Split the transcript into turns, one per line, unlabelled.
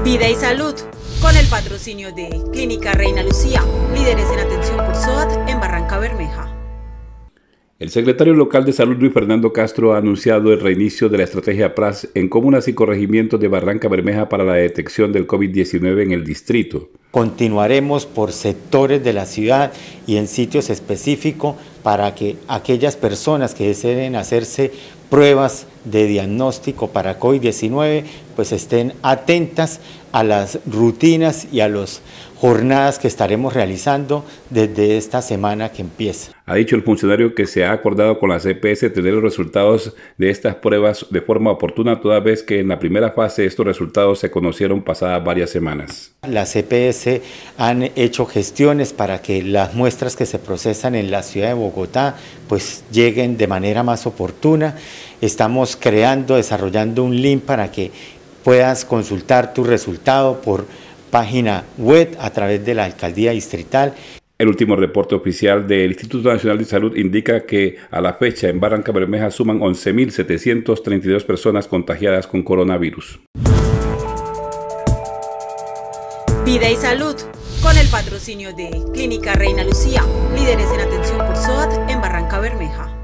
Vida y Salud, con el patrocinio de Clínica Reina Lucía, líderes en atención por SOAT en Barranca Bermeja.
El secretario local de Salud, Luis Fernando Castro, ha anunciado el reinicio de la estrategia PRAS en comunas y corregimientos de Barranca Bermeja para la detección del COVID-19 en el distrito.
Continuaremos por sectores de la ciudad y en sitios específicos para que aquellas personas que deseen hacerse pruebas de diagnóstico para COVID-19 pues estén atentas a las rutinas y a las jornadas que estaremos realizando desde esta semana que empieza.
Ha dicho el funcionario que se ha acordado con la CPS tener los resultados de estas pruebas de forma oportuna, toda vez que en la primera fase estos resultados se conocieron pasadas varias semanas.
La CPS han hecho gestiones para que las muestras que se procesan en la ciudad de Bogotá pues lleguen de manera más oportuna. Estamos desarrollando un link para que puedas consultar tu resultado por página web a través de la Alcaldía Distrital.
El último reporte oficial del Instituto Nacional de Salud indica que a la fecha en Barranca Bermeja suman 11.732 personas contagiadas con coronavirus.
Vida y Salud, con el patrocinio de Clínica Reina Lucía, líderes en atención por SOAT en Barranca Bermeja.